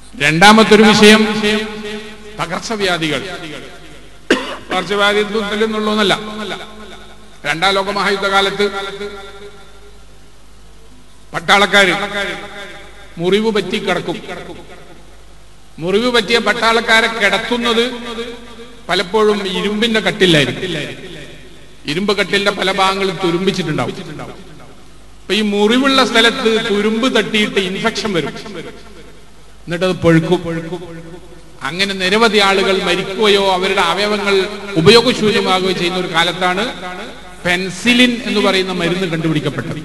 രണ്ടാമത്തെ ഒരു വിഷയം പകർച്ചവ്യാധികൾ. പകർച്ചവ്യാധി എന്നുള്ളതൊന്നല്ല. രണ്ടാം ലോക മഹായുദ്ധകാലത്ത് പട്ടാളക്കാര് മുറിവ് പറ്റി കിടക്കും. മുറിവ് പറ്റിയ പട്ടാളക്കാരെ കിടത്തുന്നത് പലപ്പോഴും ഇരുമ്പിന്റെ കട്ടിലായിരിക്കും. ഇരുമ്പ് കട്ടിലിന്റെ പല ഭാഗങ്ങളും തുരുമ്പിച്ചിട്ടുണ്ടാവും. അപ്പൊ ഈ മുറിവുള്ള സ്ഥലത്ത് തുരുമ്പ് തട്ടിയിട്ട് ഇൻഫെക്ഷൻ വരും, എന്നിട്ടത് പഴുക്കും. അങ്ങനെ നിരവധി ആളുകൾ മരിക്കുകയോ അവരുടെ അവയവങ്ങൾ ഉപയോഗശൂന്യമാകുകയോ ചെയ്യുന്ന ഒരു കാലത്താണ് പെൻസിലിൻ എന്ന് പറയുന്ന മരുന്ന് കണ്ടുപിടിക്കപ്പെട്ടത്.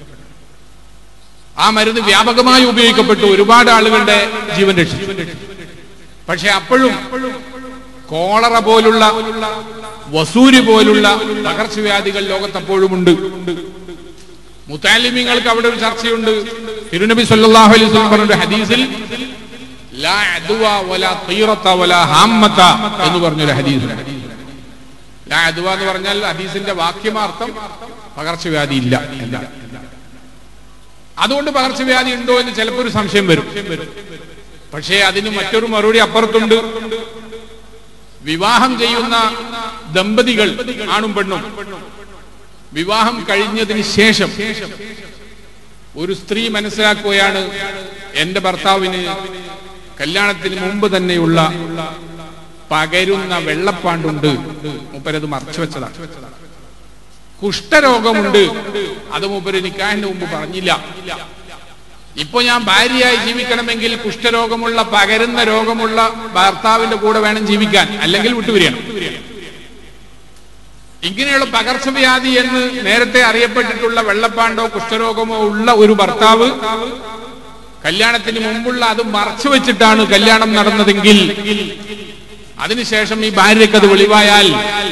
ആ മരുന്ന് വ്യാപകമായി ഉപയോഗിക്കപ്പെട്ടു, ഒരുപാട് ആളുകളുടെ ജീവൻ രക്ഷിച്ചു. പക്ഷെ അപ്പോഴും കോളറ പോലുള്ള, വസൂരി പോലുള്ള പകർച്ചവ്യാധികൾ ലോകത്തപ്പോഴും ഉണ്ട്. മുതഅല്ലിമീങ്ങൾക്ക് അവിടെ ഒരു ചർച്ചയുണ്ട്. തിരുനബി സല്ലല്ലാഹു അലൈഹി വസല്ലം പറഞ്ഞ ഹദീസിൽ ലാ അദ്വ വലാ ഖീറത വലാ ഹാമ്മത എന്ന് പറഞ്ഞൊരു ഹദീസുണ്ട്. ലാ അദ്വ എന്ന് പറഞ്ഞാൽ ഹദീസിന്റെ വാക്യമാർത്ഥം പകർച്ചവ്യാധി ഇല്ല അല്ല. അതുകൊണ്ട് പകർച്ചവ്യാധി ഉണ്ടോ എന്ന് ചിലപ്പോൾ ഒരു സംശയം വരും. പക്ഷേ അതിന് മറ്റൊരു മറുപടി അപ്പുറത്തുണ്ട്. വിവാഹം ചെയ്യുന്ന ദമ്പതികൾ, ആണും പെണ്ണും, വിവാഹം കഴിഞ്ഞതിന് ശേഷം ഒരു സ്ത്രീ മനസ്സിലാക്കുകയാണ്, എന്റെ ഭർത്താവിന് കല്യാണത്തിന് മുമ്പ് തന്നെയുള്ള പകരുന്ന വെള്ളപ്പാണ്ടുണ്ട്, മൂപ്പരത് മറച്ചു വെച്ചതാണ്. കുഷ്ഠരോഗമുണ്ട്, അത് മൂപ്പര് നിക്കാഹിന്റെ മുമ്പ് പറഞ്ഞില്ല. ഇപ്പൊ ഞാൻ ഭാര്യയായി ജീവിക്കണമെങ്കിൽ കുഷ്ഠരോഗമുള്ള, പകരുന്ന രോഗമുള്ള ഭർത്താവിന്റെ കൂടെ വേണം ജീവിക്കാൻ, അല്ലെങ്കിൽ വിട്ടുപിരിയണം. ഇങ്ങനെയുള്ള പകർച്ചവ്യാധി എന്ന് നേരത്തെ അറിയപ്പെട്ടിട്ടുള്ള വെള്ളപ്പാണ്ടോ കുഷ്ഠരോഗമോ ഉള്ള ഒരു ഭർത്താവ് കല്യാണത്തിന് മുമ്പുള്ള അത് മറച്ചു വെച്ചിട്ടാണ് കല്യാണം നടന്നതെങ്കിൽ, അതിനുശേഷം ഈ ഭാര്യയ്ക്ക് അത് വെളിവായാൽ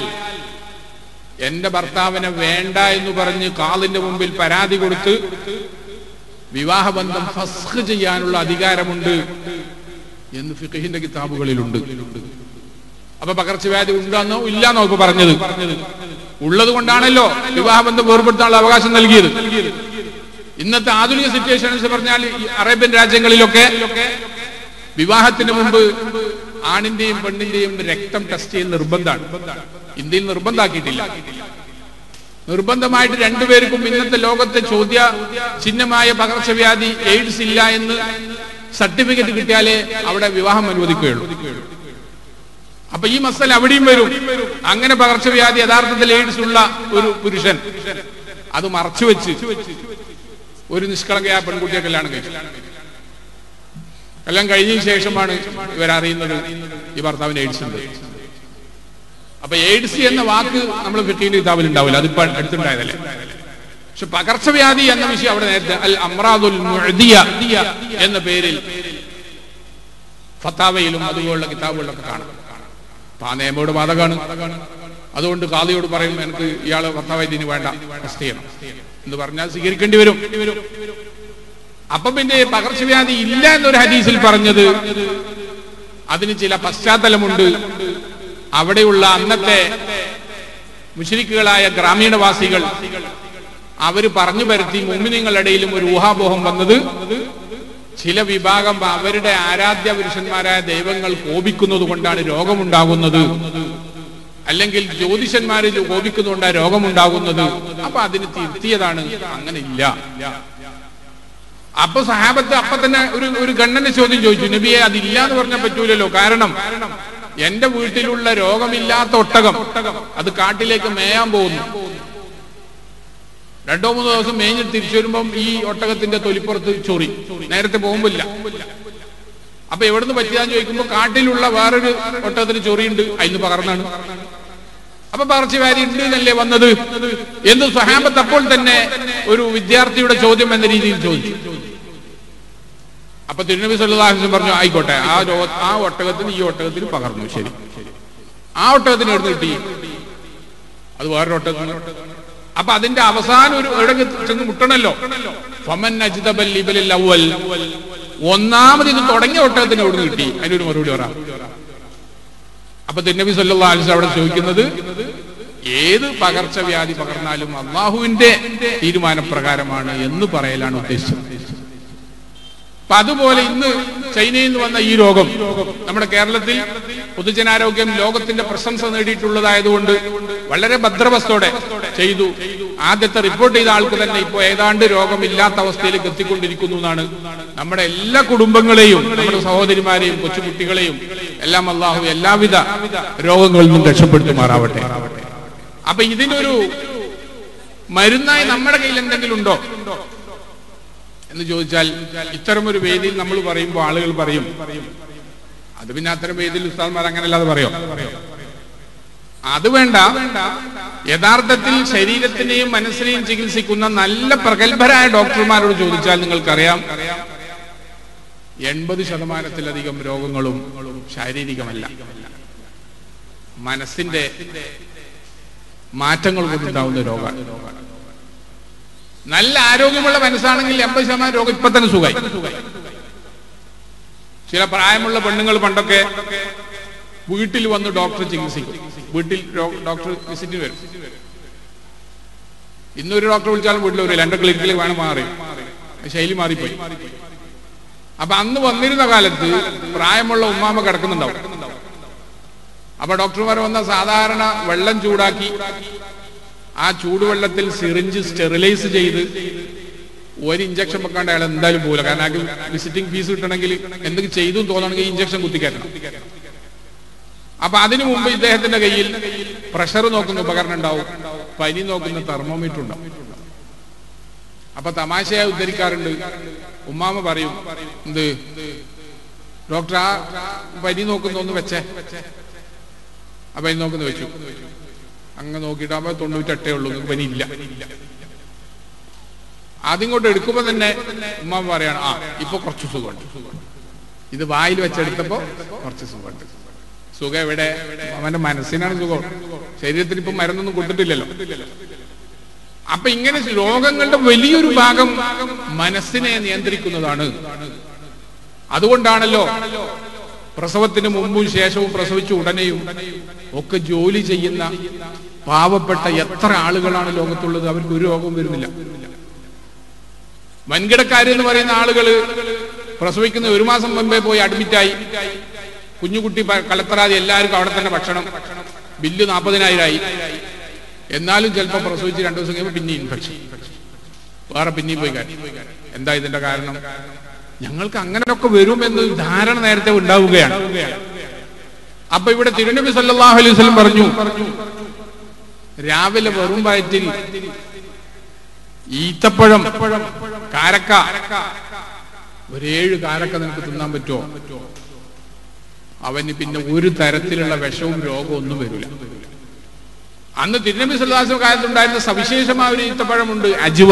എന്റെ ഭർത്താവിനെ വേണ്ട എന്ന് പറഞ്ഞ് ഖാദിന്റെ മുമ്പിൽ പരാതി കൊടുത്ത് വിവാഹബന്ധം ഫസ്ഖ് ചെയ്യാനുള്ള അധികാരമുണ്ട് എന്ന് ഫിഖഹിന്റെ കിതാബുകളിലുണ്ട്. അപ്പൊ പകർച്ചവ്യാധി ഉണ്ടെന്നോ ഇല്ലാന്നോ ഇപ്പൊ പറഞ്ഞത്? ഉള്ളത് കൊണ്ടാണല്ലോ വിവാഹബന്ധം വേർപെടുത്താനുള്ള അവകാശം നൽകിയത്. ഇന്നത്തെ ആധുനിക സിറ്റുവേഷൻ എന്ന് പറഞ്ഞാൽ അറേബ്യൻ രാജ്യങ്ങളിലൊക്കെ വിവാഹത്തിന് മുമ്പ് ആണിന്റെയും പെണ്ണിന്റെയും രക്തം ടെസ്റ്റ് ചെയ്യുന്ന നിർബന്ധമാണ്. ഇന്ത്യയിൽ നിർബന്ധമാക്കിയിട്ടില്ല. നിർബന്ധമായിട്ട് രണ്ടുപേർക്കും ഇന്നത്തെ ലോകത്തെ ചോദ്യ ചിഹ്നമായ പകർച്ചവ്യാധി എയ്ഡ്സ് ഇല്ല എന്ന് സർട്ടിഫിക്കറ്റ് കിട്ടിയാലേ അവിടെ വിവാഹം അനുവദിക്കുകയുള്ളൂ. അപ്പൊ ഈ മസല അവിടെയും വരും. അങ്ങനെ പകർച്ചവ്യാധി യഥാർത്ഥത്തിൽ എയ്ഡ്സ് ഉള്ള ഒരു പുരുഷൻ അത് മറച്ചുവെച്ച് ഒരു നിഷ്കളങ്കയായ പെൺകുട്ടിയെ കല്യാണം കഴിച്ചു. എല്ലാം കഴിഞ്ഞതിന് ശേഷമാണ് ഇവരറിയുന്നത് ഈ ഭർത്താവിന് എയ്ഡ്സ് ഉണ്ട്. അപ്പൊ എയ്ഡ്സ് എന്ന വാക്ക് നമ്മൾ ഫിഖഹിന്റെ കിതാബിൽ ഉണ്ടാവില്ല, അതിപ്പോ അടുത്തുണ്ടായതല്ലേ. പക്ഷെ പകർച്ചവ്യാധി എന്ന വിഷയം അവിടെ നേരത്തെ അൽ അംറാദുൽ മുഅദിയ എന്ന പേരിൽ ഫത്താവയിലും അതുപോലുള്ള കിതാബുകളിലൊക്കെ കാണാം. അപ്പൊ ആ നിയമോട് ബാധകമാണ്. അതുകൊണ്ട് ഖാദിയോട് പറയും, എനിക്ക് ഇയാള് ഭർത്താവായി വേണ്ട, ടെസ്റ്റ് ചെയ്യണം എന്ന് പറഞ്ഞാൽ സ്വീകരിക്കേണ്ടി വരും. അപ്പൊ പിന്നെ പകർച്ചവ്യാധി ഇല്ല എന്നൊരു ഹദീസിൽ പറഞ്ഞത് അതിന് ചില പശ്ചാത്തലമുണ്ട്. അവിടെയുള്ള അന്നത്തെ മുശ്രിക്കുകളായ ഗ്രാമീണവാസികൾ അവര് പറഞ്ഞു പരത്തി മുഅ്മിനീങ്ങളുടെ ഇടയിലും ഒരു ഊഹാപോഹം വന്നത് ചില വിഭാഗം അവരുടെ ആരാധ്യ പുരുഷന്മാരായ ദൈവങ്ങൾ കോപിക്കുന്നത് കൊണ്ടാണ് രോഗമുണ്ടാകുന്നത്, അല്ലെങ്കിൽ ജ്യോതിഷന്മാരിൽ കോപിക്കുന്നതുകൊണ്ടാണ് രോഗമുണ്ടാകുന്നത്. അപ്പൊ അതിന് തിരുത്തിയതാണ്, അങ്ങനെ ഇല്ല. അപ്പൊ സഹാബത്ത് അപ്പൊ തന്നെ ഒരു ഗണ്ണന്റെ ചോദ്യം ചോദിച്ചു, നബിയെ അതില്ല എന്ന് പറഞ്ഞാൽ പറ്റൂലല്ലോ. കാരണം എന്റെ വീട്ടിലുള്ള രോഗമില്ലാത്ത ഒട്ടകം അത് കാട്ടിലേക്ക് മേയാൻ പോകുന്നു. 2-3 ദിവസം മേഞ്ഞിട്ട് തിരിച്ചു വരുമ്പം ഈ ഒട്ടകത്തിന്റെ തൊലിപ്പുറത്ത് ചൊറി, നേരത്തെ പോകുമ്പില്ല. അപ്പൊ എവിടുന്ന് പറ്റിയാന്ന് ചോദിക്കുമ്പോ കാട്ടിലുള്ള വേറൊരു ഒട്ടകത്തിന് ചൊറിയുണ്ട്, അതിന് പകർന്നാണ്. അപ്പൊ പകർച്ചവ്യാധി ഉണ്ട് എന്നല്ലേ വന്നത് എന്ന് സ്വഹാബത്ത് അപ്പോൾ തന്നെ ഒരു വിദ്യാർത്ഥിയുടെ ചോദ്യം എന്ന രീതിയിൽ ചോദിച്ചു. അപ്പൊ തിരുനബി സല്ലല്ലാഹു അലൈഹി വസല്ലം പറഞ്ഞു, ആയിക്കോട്ടെ, ആ ഒട്ടകത്തിന് ഈ ഒട്ടകത്തിന് പകർന്നു, ശരി. ആ ഒട്ടകത്തിന് എവിടെ കിട്ടി? അത് വേറൊരു ഒട്ടകത്തിന്. അപ്പൊ അതിന്റെ അവസാനം ഒരു എവിടെ ചെന്ന് മുട്ടണല്ലോ. ഫമൻ അജ്ദബൽ ഇബലിൽ അവ്വൽ, ഒന്നാമത് ഇത് തുടങ്ങിയ ഒട്ടകത്തിന് എവിടെ കിട്ടി? അതിനൊരു മറുപടി പറയാം. അപ്പൊ തിരുനബി സല്ലല്ലാഹു അലൈഹി വസല്ലം അവിടെ ചോദിക്കുന്നത്, ഏത് പകർച്ചവ്യാധി പകർന്നാലും അള്ളാഹുവിന്റെ തീരുമാനപ്രകാരമാണ് എന്ന് പറയലാണ് ഉദ്ദേശിച്ചത്. അപ്പൊ അതുപോലെ ഇന്ന് ചൈനയിൽ നിന്ന് വന്ന ഈ രോഗം നമ്മുടെ കേരളത്തിൽ പൊതുജനാരോഗ്യം ലോകത്തിന്റെ പ്രശംസ നേടിയിട്ടുള്ളതായതുകൊണ്ട് വളരെ ഭദ്രവസ്ഥയോടെ ചെയ്തു. ആദ്യത്തെ റിപ്പോർട്ട് ചെയ്ത ആൾക്ക് തന്നെ ഇപ്പോൾ ഏതാണ്ട് രോഗമില്ലാത്ത അവസ്ഥയിലേക്ക് എത്തിക്കൊണ്ടിരിക്കുന്നു എന്നാണ്. നമ്മുടെ എല്ലാ കുടുംബങ്ങളെയും നമ്മുടെ സഹോദരിമാരെയും കൊച്ചുകുട്ടികളെയും എല്ലാം അല്ലാഹു എല്ലാവിധ രോഗങ്ങളിൽ നിന്നും രക്ഷപ്പെടുത്തുമാറാവട്ടെ. അപ്പൊ ഇതിനൊരു മരുന്നായി നമ്മുടെ കയ്യിൽ എന്തെങ്കിലും ഉണ്ടോ എന്ന് ചോദിച്ചാൽ, ഇത്തരമൊരു വേദിയിൽ നമ്മൾ പറയുമ്പോൾ ആളുകൾ പറയും, അത് പിന്നെ അത്തരം വേദിയിൽ ഉസ്താദ്മാർ അങ്ങനെയല്ലാതെ പറയോ? അത് വേണ്ട. യഥാർത്ഥത്തിൽ ശരീരത്തിനെയും മനസ്സിനെയും ചികിത്സിക്കുന്ന നല്ല പ്രഗത്ഭരായ ഡോക്ടർമാരോട് ചോദിച്ചാൽ നിങ്ങൾക്കറിയാം, 80% രോഗങ്ങളും ശാരീരികമല്ല, മനസ്സിന്റെ മാറ്റങ്ങൾ കൊണ്ടുണ്ടാവുന്ന രോഗമാണ്. നല്ല ആരോഗ്യമുള്ള മനസ്സാണെങ്കിൽ 80% രോഗം ഇപ്പൊ തന്നെ സുഖമായി. ചില പ്രായമുള്ള പെണ്ണുങ്ങൾ പണ്ടൊക്കെ വീട്ടിൽ വന്ന് ഡോക്ടർ ചികിത്സിക്കും, വീട്ടിൽ ഡോക്ടർ വിസിറ്റ് വരും. ഇന്നൊരു ഡോക്ടർ വിളിച്ചാലും വീട്ടിൽ വരില്ല, എന്റെ ക്ലിനിക്കിൽ വേണം മാറി, ശൈലി മാറിപ്പോയി. അപ്പൊ അന്ന് വന്നിരുന്ന കാലത്ത് പ്രായമുള്ള ഉമ്മാമ കിടക്കുന്നുണ്ടാവും. അപ്പൊ ഡോക്ടർമാർ വന്ന സാധാരണ വെള്ളം ചൂടാക്കി ആ ചൂടുവെള്ളത്തിൽ സിറിഞ്ച് സ്റ്റെറിലൈസ് ചെയ്ത് ഒരു ഇഞ്ചക്ഷൻ വെക്കാണ്ട് അയാൾ എന്തായാലും പോകില്ല. കാരണം അയാൾക്ക് വിസിറ്റിംഗ് ഫീസ് കിട്ടണമെങ്കിൽ എന്തെങ്കിലും ചെയ്തു തോന്നണമെങ്കിൽ ഇഞ്ചക്ഷൻ കുത്തിക്കയറ്റണം. അപ്പൊ അതിനു മുമ്പ് ഇദ്ദേഹത്തിന്റെ കയ്യിൽ പ്രഷർ നോക്കുന്ന ഉപകരണം ഉണ്ടാവും, പനി നോക്കുന്ന തെർമോമീറ്റർ ഉണ്ടാവും. അപ്പൊ തമാശയായി ഉദ്ധരിക്കാറുണ്ട്, ഉമ്മാമ പറയും, എന്ത് ഡോക്ടർ ആ പനി നോക്കുന്ന ഒന്ന് വെച്ചേ. ആ പനി നോക്കുന്ന വെച്ചു. അങ്ങ് നോക്കിയിട്ടാകുമ്പോ 98 ഉള്ളൂ, പനി ഇല്ല. അതിങ്ങോട്ട് എടുക്കുമ്പോ തന്നെ ഉമ്മാമ പറയാണ്, ആ ഇപ്പൊ കുറച്ച് സുഖമുണ്ട്. ഇത് വായിൽ വെച്ചെടുത്തപ്പോ കുറച്ച് സുഖമുണ്ട്. സുഖം എവിടെ? അവന്റെ മനസ്സിനാണ് സുഖം, ശരീരത്തിന് ഇപ്പൊ മരുന്നൊന്നും കൊടുത്തിട്ടില്ലല്ലോ. അപ്പൊ ഇങ്ങനെ രോഗങ്ങളുടെ വലിയൊരു ഭാഗം മനസ്സിനെ നിയന്ത്രിക്കുന്നതാണ്. അതുകൊണ്ടാണല്ലോ പ്രസവത്തിന് മുമ്പും ശേഷവും പ്രസവിച്ച ഉടനെയും ഒക്കെ ജോലി ചെയ്യുന്ന പാവപ്പെട്ട എത്ര ആളുകളാണ് ലോകത്തുള്ളത്, അവർക്ക് ഒരു രോഗവും വരുന്നില്ല. വൻകിടക്കാരെന്ന് പറയുന്ന ആളുകള് പ്രസവിക്കുന്ന 1 മാസം മുമ്പേ പോയി അഡ്മിറ്റായി, കുഞ്ഞുകുട്ടി കലത്തറാതെ എല്ലാവർക്കും അവിടെ തന്നെ ഭക്ഷണം, ബില്ല് 40,000 ആയി. എന്നാലും ചിലപ്പോൾ പ്രസവിച്ച് 2 ദിവസം കഴിയുമ്പോൾ പിന്നെ ഇൻഫെക്ഷൻ, വേറെ പിന്നെയും പോയി കാര്യം. എന്താ ഇതിന്റെ കാരണം? ഞങ്ങൾക്ക് അങ്ങനെയൊക്കെ വരുമെന്ന് ധാരണ നേരത്തെ ഉണ്ടാവുകയാണ്. അപ്പൊ ഇവിടെ തിരുനബി സല്ലല്ലാഹു അലൈഹി വസല്ലം പറഞ്ഞു, രാവിലെ വെറും വയറ്റിൽ ഈത്തപ്പഴം, കാരക്ക, 7 കാരക്ക നിനക്ക് തിന്നാൻ പറ്റുമോ? അവന് പിന്നെ ഒരു തരത്തിലുള്ള വിഷവും രോഗവും ഒന്നും വരില്ല. അന്ന് തിരുനബി സല്ലല്ലാഹു അലൈഹി വസല്ലം കാലത്തുണ്ടായിരുന്ന സവിശേഷമായ ഒരു ഈത്തപ്പഴമുണ്ട്, അജ്വ.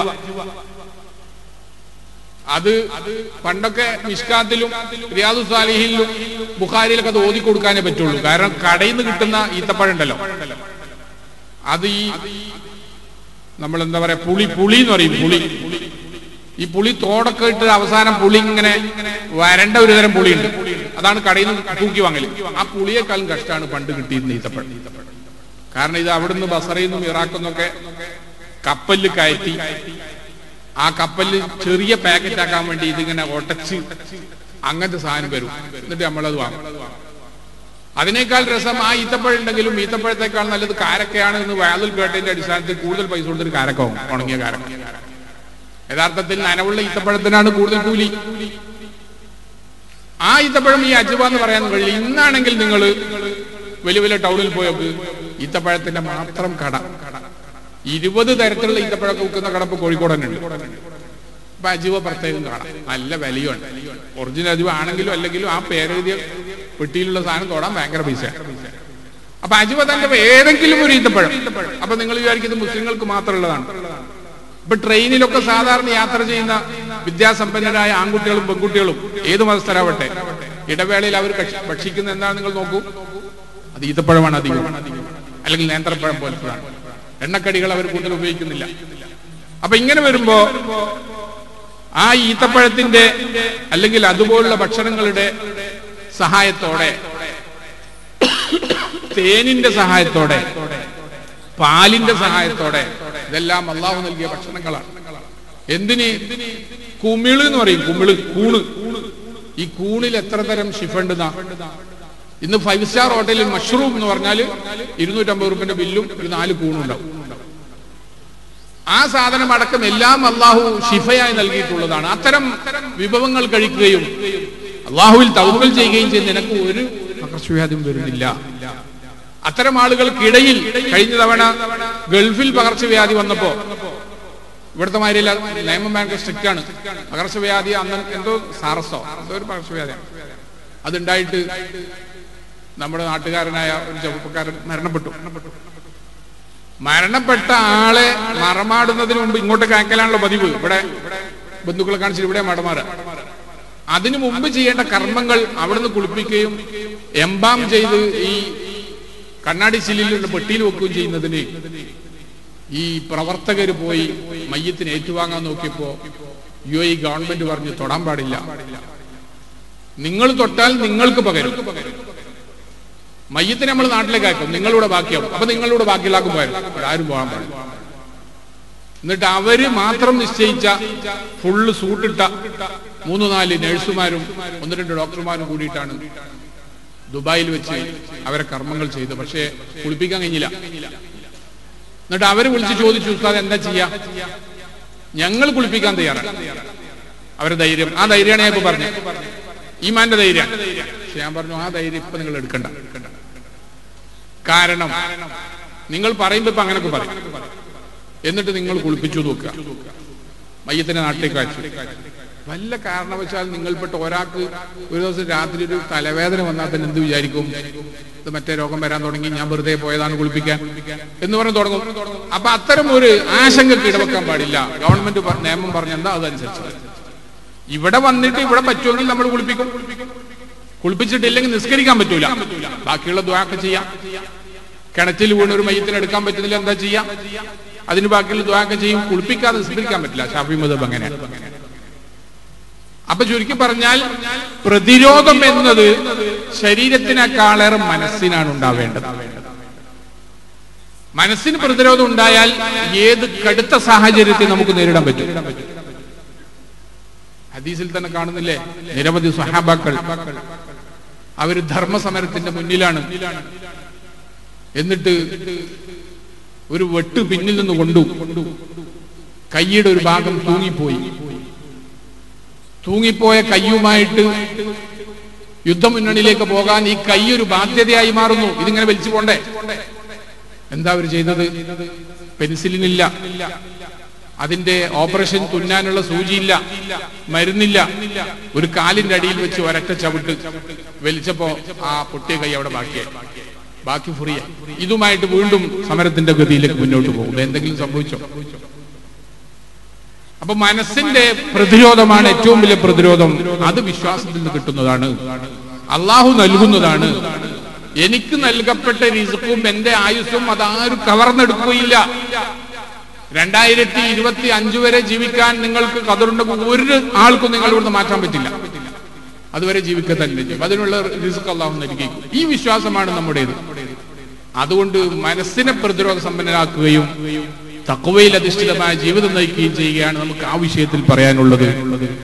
അത് പണ്ടൊക്കെ മിഷ്കാത്തിലും റിയാദുസ് സാലിഹിലും ബുഖാരിയിലൊക്കെ അത് ഓതി കൊടുക്കാനേ പറ്റുള്ളൂ. കാരണം കടയിൽ നിന്ന് കിട്ടുന്ന ഈത്തപ്പഴം ഉണ്ടല്ലോ, അത് ഈ നമ്മളെന്താ പറയാ, പുളി എന്ന് പറയും. ഈ പുളി തോടൊക്കെ ഇട്ട് അവസാനം പുളി ഇങ്ങനെ വരണ്ട ഒരു തരം പുളിയുണ്ട്, അതാണ് കടയിൽ നിന്ന് തൂക്കി വാങ്ങല്. ആ പുളിയേക്കാളും കഷ്ടമാണ് പണ്ട് കിട്ടിയിരുന്ന ഈത്തപ്പഴം. കാരണം ഇത് അവിടുന്ന് ബസറയിൽ നിന്നും ഇറാഖിൽ നിന്നൊക്കെ കപ്പലിൽ കയറ്റി, ആ കപ്പലിൽ ചെറിയ പാക്കറ്റ് ആക്കാൻ വേണ്ടി ഇതിങ്ങനെ ഒട്ടച്ച് അങ്ങനത്തെ സാധനം വരും, എന്നിട്ട് നമ്മളത് വാങ്ങും. അതിനേക്കാൾ രസം ആ ഈത്തപ്പഴം ഉണ്ടെങ്കിലും ഈത്തപ്പഴത്തേക്കാൾ നല്ലത് കാരക്കയാണ് എന്ന് വാതിൽ കേട്ടതിന്റെ അടിസ്ഥാനത്തിൽ കൂടുതൽ പൈസ കൊടുത്തൊരു കാരക്ക വാങ്ങും, ഉണങ്ങിയ കാരക്ക. യഥാർത്ഥത്തിൽ നനവുള്ള ഈത്തപ്പഴത്തിനാണ് കൂടുതൽ കൂലി. ആ ഈത്തപ്പഴം ഈ അജ്വ എന്ന് പറയാൻ കഴിയില്ല. ഇന്നാണെങ്കിൽ നിങ്ങൾ വലിയ വലിയ ടൗണിൽ പോയൊക്കെ ഈത്തപ്പഴത്തിന്റെ മാത്രം കട, 20 തരത്തിലുള്ള ഈത്തപ്പഴമൊക്കെ വിൽക്കുന്ന കടപ്പ് കോഴിക്കോട് തന്നെ ഉണ്ട്. അപ്പൊ അജ്വ പ്രത്യേകം കാണാം, നല്ല വിലയുണ്ട്. ഒറിജിനൽ അജ്വ ആണെങ്കിലും അല്ലെങ്കിലും ആ പേരെഴുതിയ പെട്ടിയിലുള്ള സാധനം തൊടാൻ ഭയങ്കര പൈസയാണ്. അപ്പൊ അജ്വ തന്നെ ഏതെങ്കിലും ഒരു ഈത്തപ്പഴം. അപ്പൊ നിങ്ങൾ വിചാരിക്കുന്നത് മുസ്ലിങ്ങൾക്ക് മാത്രമുള്ളതാണ്. ഇപ്പൊ ട്രെയിനിലൊക്കെ സാധാരണ യാത്ര ചെയ്യുന്ന വിദ്യാസമ്പന്നരായ ആൺകുട്ടികളും പെൺകുട്ടികളും ഏത് മതസ്ഥരാവട്ടെ, ഇടവേളയിൽ അവർ ഭക്ഷിക്കുന്ന എന്താണ് നിങ്ങൾ നോക്കൂ, അത് ഈത്തപ്പഴമാണ് അധികം, അല്ലെങ്കിൽ നേന്ത്രപ്പഴം പോലത്തതാണ്. എണ്ണക്കടികൾ അവർ കൂടുതൽ ഉപയോഗിക്കുന്നില്ല. അപ്പൊ ഇങ്ങനെ വരുമ്പോ ആ ഈത്തപ്പഴത്തിന്റെ അല്ലെങ്കിൽ അതുപോലുള്ള ഭക്ഷണങ്ങളുടെ സഹായത്തോടെ, തേനിന്റെ സഹായത്തോടെ, പാലിന്റെ സഹായത്തോടെ, ഇതെല്ലാം അള്ളാഹു നൽകിയ ഭക്ഷണങ്ങളാണ്. എന്തിന്? കുമിള് എന്ന് പറയും, കുമിള്, കൂണ്. ഈ കൂണിൽ എത്ര തരം ഷിഫ ഉണ്ടെന്നാ. ഇന്ന് 5 സ്റ്റാർ ഹോട്ടലിൽ മഷ്റൂം എന്ന് പറഞ്ഞാൽ 250 രൂപന്റെ ബില്ലും ഒരു 4 കൂണുണ്ടാവും. ആ സാധനം അടക്കം എല്ലാം അള്ളാഹു ഷിഫയായി നൽകിയിട്ടുള്ളതാണ്. അത്തരം വിഭവങ്ങൾ കഴിക്കുകയും അള്ളാഹുവിൽ തവക്കൽ ചെയ്യുകയും ചെയ്ത് നിനക്ക് ഒരു പകർച്ചവ്യാധിയും വരുന്നില്ല. അത്തരം ആളുകൾക്കിടയിൽ കഴിഞ്ഞ തവണ ഗൾഫിൽ പകർച്ചവ്യാധി വന്നപ്പോ ഇവിടുത്തെ മാതിരിയല്ല, നിയമം ഭയങ്കര സ്ട്രിക്റ്റ് ആണ്. പകർച്ചവ്യാധി അന്ന് എന്തോ സാറസോ എന്തോ ഒരു പകർച്ചവ്യാധിയാണ്. അതുണ്ടായിട്ട് നമ്മുടെ നാട്ടുകാരനായ ഒരു ചെറുപ്പക്കാരൻ മരണപ്പെട്ട ആളെ മറമാടുന്നതിന് മുമ്പ് ഇങ്ങോട്ട് അയക്കലാണല്ലോ പതിവ്. ഇവിടെ ബന്ധുക്കളെ കാണിച്ചിട്ട് ഇവിടെ മടമാറ. അതിനു മുമ്പ് ചെയ്യേണ്ട കർമ്മങ്ങൾ അവിടുന്ന് കുളിപ്പിക്കുകയും എംബാം ചെയ്ത് ഈ കണ്ണാടി ചില്ലിലുള്ള പെട്ടിയിൽ വെക്കുകയും ചെയ്യുന്നതിന് ഈ പ്രവർത്തകർ പോയി മയ്യത്തിന് ഏറ്റുവാങ്ങാൻ നോക്കിയപ്പോ UAE ഗവൺമെന്റ് പറഞ്ഞു തൊടാൻ പാടില്ല, നിങ്ങൾ തൊട്ടാൽ നിങ്ങൾക്ക് പകരും. മയ്യത്തിനെ നമ്മൾ നാട്ടിലേക്ക് അയക്കും, നിങ്ങളിവിടെ ബാക്കിയാവും. അപ്പൊ നിങ്ങളിവിടെ ബാക്കിയുള്ളാക്കും പോയാലും ആരും പോകാൻ പാടില്ല. എന്നിട്ട് അവര് മാത്രം നിശ്ചയിച്ച ഫുള്ള് സൂട്ടിട്ട 3-4 നഴ്സുമാരും 1-2 ഡോക്ടർമാരും കൂടിയിട്ടാണ് ദുബായിൽ വെച്ച് അവരെ കർമ്മങ്ങൾ ചെയ്തു. പക്ഷേ കുളിപ്പിക്കാൻ കഴിഞ്ഞില്ല. എന്നിട്ട് അവര് വിളിച്ച് ചോദിച്ചു, ഉസ്താദ് എന്താ ചെയ്യാ? ഞങ്ങൾ കുളിപ്പിക്കാൻ തയ്യാറാണ്. അവരുടെ ധൈര്യം, ആ ധൈര്യമാണ് ഞാൻ ഇപ്പൊ പറഞ്ഞു, ഈമാന്റെ ധൈര്യം. പക്ഷെ ഞാൻ പറഞ്ഞു ആ ധൈര്യം ഇപ്പൊ നിങ്ങൾ എടുക്കണ്ട. കാരണം നിങ്ങൾ പറയുമ്പോ ഇപ്പൊ അങ്ങനൊക്കെ പറയും. എന്നിട്ട് നിങ്ങൾ കുളിപ്പിച്ചു നോക്കുക, മയ്യത്തിനെ നാട്ടിലേക്ക് അയച്ചു. വല്ല കാരണവശാൽ നിങ്ങൾപ്പെട്ട ഒരാൾക്ക് ഒരു ദിവസം രാത്രി ഒരു തലവേദന വന്നാൽ തന്നെ എന്ത് വിചാരിക്കും? ഇത് മറ്റേ രോഗം വരാൻ തുടങ്ങി, ഞാൻ വെറുതെ പോയതാണ് കുളിപ്പിക്കാൻ എന്ന് പറഞ്ഞ് തുടങ്ങും. അപ്പൊ അത്തരം ഒരു ആശങ്കക്ക് ഇടവെക്കാൻ പാടില്ല. ഗവൺമെന്റ് നിയമം പറഞ്ഞെന്താ അതനുസരിച്ച്. ഇവിടെ വന്നിട്ട് ഇവിടെ പറ്റുമെങ്കിൽ നമ്മൾ കുളിപ്പിക്കും. കുളിപ്പിച്ചിട്ടില്ലെങ്കിൽ നിസ്കരിക്കാൻ പറ്റൂല. ബാക്കിയുള്ള ദുആക്ക് ചെയ്യാം. കിണറ്റിൽ വീണ് ഒരു മയ്യത്തിന് എടുക്കാൻ പറ്റുന്നില്ല, എന്താ ചെയ്യാം? അതിന് ബാക്കിയുള്ള ദുആക്ക് ചെയ്യും. കുളിപ്പിക്കാതെ നിസ്കരിക്കാൻ പറ്റില്ല. ശാഫി മദ്ഹബ് അങ്ങനെയാണ്. അപ്പൊ ചുരുക്കി പറഞ്ഞാൽ പ്രതിരോധം എന്നത് ശരീരത്തിനേക്കാളേറെ മനസ്സിനാണ് ഉണ്ടാവേണ്ടത്. മനസ്സിന് പ്രതിരോധം ഉണ്ടായാൽ ഏത് കടുത്ത സാഹചര്യത്തെ നമുക്ക് നേരിടാൻ പറ്റും. ഹദീസിൽ തന്നെ കാണുന്നില്ലേ, നിരവധി സ്വഹാബാക്കൾ അവര് ധർമ്മസമരത്തിന്റെ മുന്നിലാണ്. എന്നിട്ട് ഒരു വെട്ട് പിന്നിൽ നിന്ന് കൊണ്ടു, കൈയുടെ ഒരു ഭാഗം തൂങ്ങിപ്പോയ കയ്യുമായിട്ട് യുദ്ധമുന്നണിയിലേക്ക് പോകാൻ ഈ കൈ ഒരു ബാധ്യതയായി മാറുന്നു. ഇതിങ്ങനെ വലിച്ചു പോണ്ടേ? എന്താ അവർ ചെയ്തത്? പെൻസിലിനില്ല, അതിന്റെ ഓപ്പറേഷൻ തുന്നാനുള്ള സൂചിയില്ല, മരുന്നില്ല. ഒരു കാലിന്റെ അടിയിൽ വെച്ച് ഒരൊറ്റ ചവിട്ട് വലിച്ചപ്പോ ആ പൊട്ടിയ കൈ അവിടെ ബാക്കി ഫ്രീ. ഇതുമായിട്ട് വീണ്ടും സമരത്തിന്റെ ഗതിയിലേക്ക് മുന്നോട്ട് പോകും. എന്തെങ്കിലും സംഭവിച്ചോ? അപ്പൊ മനസ്സിന്റെ പ്രതിരോധമാണ് ഏറ്റവും വലിയ പ്രതിരോധം. അത് വിശ്വാസത്തിൽ നിന്ന് കിട്ടുന്നതാണ്, അള്ളാഹു നൽകുന്നതാണ്. എനിക്ക് നൽകപ്പെട്ട റിസ്ക്കും എന്റെ ആയുസ്സും അതാരും കവർന്നെടുക്കുകയില്ല. 2025 വരെ ജീവിക്കാൻ നിങ്ങൾക്ക് ഖദറുണ്ടെങ്കിൽ ഒരു ആൾക്കും നിങ്ങൾ ഇവിടുന്ന് മാറ്റാൻ പറ്റില്ല. അതുവരെ ജീവിക്കുക തന്നെ ചെയ്യും. അതിനുള്ള റിസ്ക് അള്ളാഹു നൽകിക്കും. ഈ വിശ്വാസമാണ് നമ്മുടേത്. അതുകൊണ്ട് മനസ്സിനെ പ്രതിരോധ സമ്പന്നരാക്കുകയും തഖ്വയിൽ അധിഷ്ഠിതമായ ജീവിതം നയിക്കുകയും ചെയ്യുകയാണ് നമുക്ക് ആ വിഷയത്തിൽ പറയാനുള്ളത്.